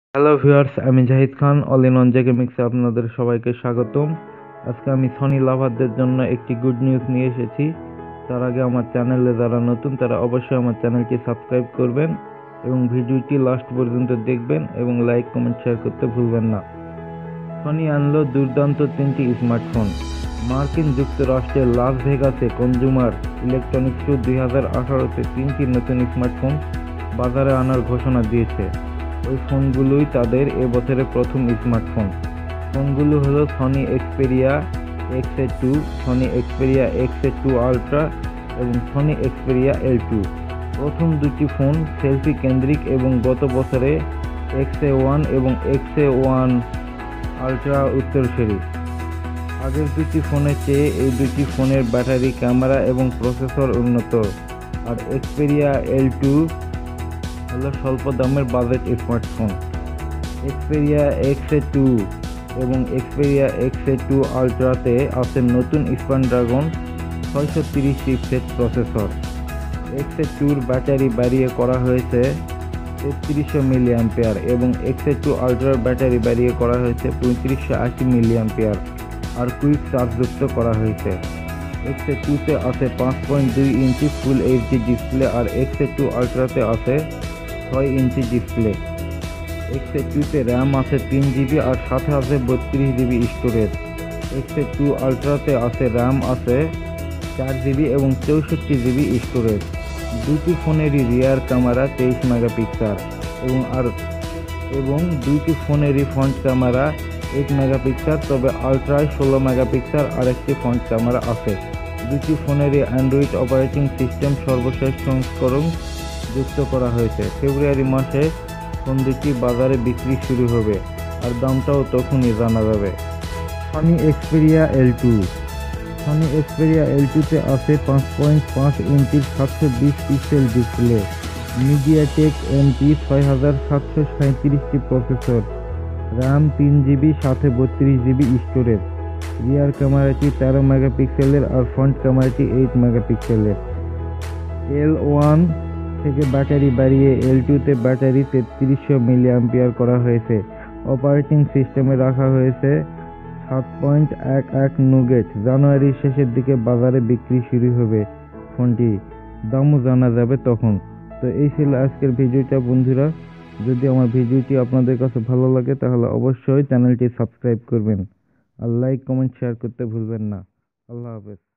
Hello viewers, আমি Zahid Khan all in one JK মিক্সে আপনাদের সবাইকে স্বাগতম। আজকে আমি সনি লাভারদের জন্য একটি গুড নিউজ নিয়ে এসেছি। তার আগে আমার চ্যানেলে যারা নতুন তারা অবশ্যই আমার চ্যানেলটি সাবস্ক্রাইব করবেন এবং ভিডিওটি লাস্ট পর্যন্ত দেখবেন এবং লাইক কমেন্ট শেয়ার করতে ভুলবেন না। সনি আনলো দুর্দান্ত তিনটি স্মার্টফোন। মার্কিন যুক্তরাষ্ট্রের লাস ভেগাসে কনজুমার ইলেকট্রনিক্স শো 2018-তে তিনটি নতুন স্মার্টফোন বাজারে আনার ঘোষণা দিয়েছে। ওই ফোনগুলোই তাদের এবছরের প্রথম স্মার্টফোন। ফোনগুলো হলো Sony Xperia XA2, Sony Xperia XA2 ultra এবং সনি এক্সপেরিয়া L2। প্রথম দুটি ফোন সেলফি কেন্দ্রিক এবং গত বছরে XA1 এবং XA1 আলট্রা উত্তরসূরি। আগের দুটি ফোনের চেয়ে এই দুটি ফোনের ব্যাটারি, ক্যামেরা এবং প্রসেসর উন্নত। আর এক্সপেরিয়া L2 হলো স্বল্প দামের বাজেট স্মার্টফোন। এক্সপেরিয়া XA2 এবং এক্সপেরিয়া XA2 আলট্রাতে আছে নতুন স্ন্যাপড্রাগন 630 চিপসেট প্রসেসর। XA2-র ব্যাটারি বাড়িয়ে করা হয়েছে 3300 মিলিঅ্যাম্পিয়ার এবং XA2 আলট্রার ব্যাটারি বাড়িয়ে করা হয়েছে 3580 মিলিঅ্যাম্পিয়ার আর কুইক চার্জ যুক্ত করা হয়েছে। XA2-তে আছে 5.2 ইঞ্চি ফুল এইচডি ডিসপ্লে আর XA2 আলট্রাতে আছে 6 ইঞ্চি ডিসপ্লে। XA2-তে র্যাম আছে 3 জিবি আর সাথে আছে 32 জিবি স্টোরেজ। XA2 আলট্রাতে আছে র্যাম আছে 4 জিবি এবং 64 জিবি স্টোরেজ। দুটি ফোনেরই রিয়ার ক্যামেরা 23 মেগাপিক্সেল এবং দুইটি ফোনেরই ফ্রন্ট ক্যামেরা 8 মেগাপিক্সেল, তবে আলট্রায় 16 মেগাপিক্সেল আর একটি ফ্রন্ট ক্যামেরা আছে। দুটি ফোনেরই অ্যান্ড্রয়েড অপারেটিং সিস্টেম সর্বশেষ সংস্করণ যুক্ত করা হয়েছে। ফেব্রুয়ারি মাসে ফোন দুটি বাজারে বিক্রি শুরু হবে আর দামটাও তখনই জানা যাবে। Sony Xperia L2। Sony Xperia L2-তে আছে 5.5 ইঞ্চির 720 পিক্সেল ডিসপ্লে, মিডিয়াটেক MT 6737টি প্রসেসর, র্যাম 3 জিবি সাথে 32 জিবি স্টোরেজ। রিয়ার ক্যামেরাটি 13 মেগাপিক্সেলের আর ফ্রন্ট ক্যামেরাটি 8 মেগাপিক্সেলের। L1 থেকে ব্যাটারি বাড়িয়ে L2-তে ব্যাটারি 3300 মিলিঅ্যাম্পিয়ার করা হয়েছে। অপারেটিং সিস্টেমে রাখা হয়েছে 7.11 নুগেট। জানুয়ারির শেষের দিকে বাজারে বিক্রি শুরু হবে ফোনটি, দামও জানা যাবে তখন। তো এই ছিল আজকের ভিডিওটা বন্ধুরা। যদি আমার ভিডিওটি আপনাদের কাছে ভালো লাগে তাহলে অবশ্যই চ্যানেলটি সাবস্ক্রাইব করবেন আর লাইক কমেন্ট শেয়ার করতে ভুলবেন না। আল্লাহ হাফেজ।